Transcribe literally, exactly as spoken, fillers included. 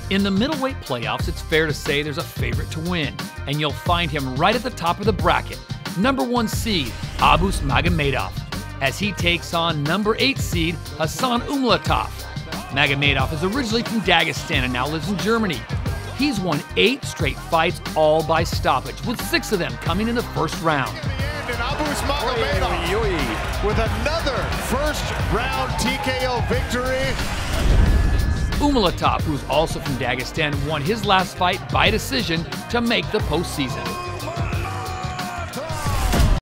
In the middleweight playoffs, it's fair to say there's a favorite to win, and you'll find him right at the top of the bracket. Number one seed, Abus Magomedov, as he takes on number eight seed, Gasan Umalatov. Magomedov is originally from Dagestan and now lives in Germany. He's won eight straight fights, all by stoppage, with six of them coming in the first round. And Abus Magomedov with another first round T K O victory. Umalatov, who's also from Dagestan, won his last fight by decision to make the postseason.